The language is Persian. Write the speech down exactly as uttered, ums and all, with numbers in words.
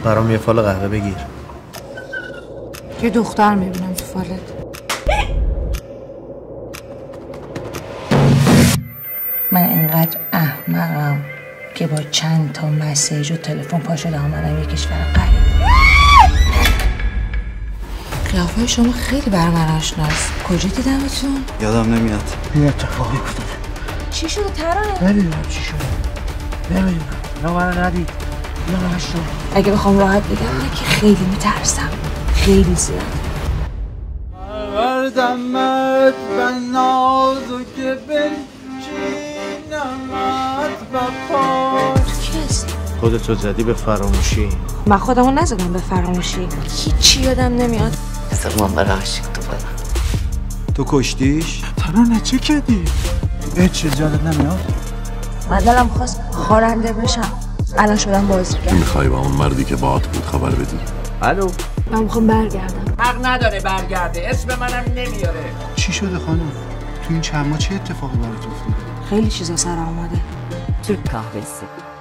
برام یه فال قهوه بگیر. یه دختر میبینم تو فالت. من اینقدر احمقم که با چند تا مسیج و تلفن پا شده آمدم یه کشور غریب. قیافه شما خیلی بر من آشناست. کجا دیدمتون؟ یادم نمیاد. این اتفاقی افتاده. چی شده ترانه؟ نمیدونم چی شده. نمیدونم. نه منو ندید. نه منو شد. اگه بخوام راحت بگم نه که خیلی میترسم. خیلی زیاد. وردمت به نازو که بنشینمت و پاش. کی هستی؟ خودتو زدی به فراموشی. من خودمو نزدم به فراموشی. هیچی یادم نمیاد. بذار من برای عاشق تو برم. تو کشتیش؟ ترانه چه کردی؟ هیچ چیز یادت نمیاد؟ من دلم خواست خواننده بشم. الان شدم بازیگر. میخوای با اون مردی که باهات بود خبر بدی؟ الو. من میخوام برگردم. حق نداره برگرده، اسم منم نمیاره. چی شده خانم؟ تو این چند ماه چه اتفاقی برات افتاده؟ خیلی چیزا سر اومده. Türk kahvesi.